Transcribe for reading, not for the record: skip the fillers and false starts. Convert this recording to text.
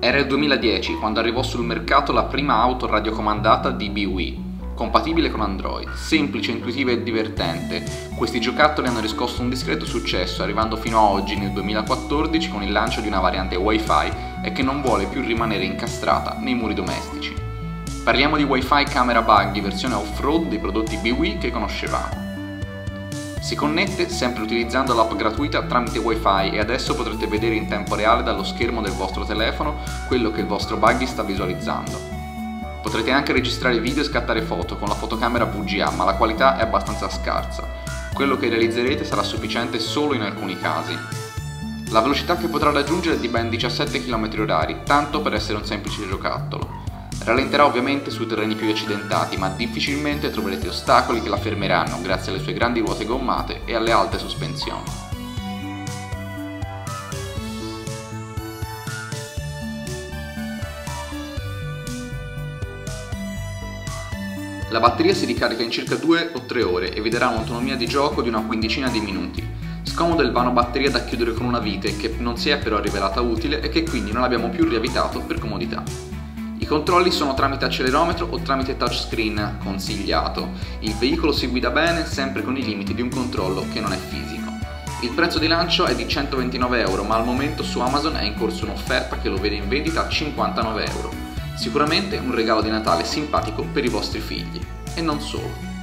Era il 2010 quando arrivò sul mercato la prima auto radiocomandata di BWI, compatibile con Android, semplice, intuitiva e divertente. Questi giocattoli hanno riscosso un discreto successo, arrivando fino a oggi nel 2014 con il lancio di una variante Wi-Fi e che non vuole più rimanere incastrata nei muri domestici. Parliamo di Wi-Fi Camera Buggy versione off-road dei prodotti BWI che conoscevamo. Si connette sempre utilizzando l'app gratuita tramite Wi-Fi e adesso potrete vedere in tempo reale dallo schermo del vostro telefono quello che il vostro buggy sta visualizzando. Potrete anche registrare video e scattare foto con la fotocamera VGA, ma la qualità è abbastanza scarsa. Quello che realizzerete sarà sufficiente solo in alcuni casi. La velocità che potrà raggiungere è di ben 17 km/h, tanto per essere un semplice giocattolo. Rallenterà ovviamente sui terreni più accidentati, ma difficilmente troverete ostacoli che la fermeranno grazie alle sue grandi ruote gommate e alle alte sospensioni. La batteria si ricarica in circa 2 o 3 ore e vi darà un'autonomia di gioco di una quindicina di minuti. Scomodo il vano batteria da chiudere con una vite che non si è però rivelata utile e che quindi non abbiamo più riavvitato per comodità. I controlli sono tramite accelerometro o tramite touchscreen consigliato. Il veicolo si guida bene, sempre con i limiti di un controllo che non è fisico. Il prezzo di lancio è di 129 euro, ma al momento su Amazon è in corso un'offerta che lo vede in vendita a 59 euro. Sicuramente un regalo di Natale simpatico per i vostri figli. E non solo.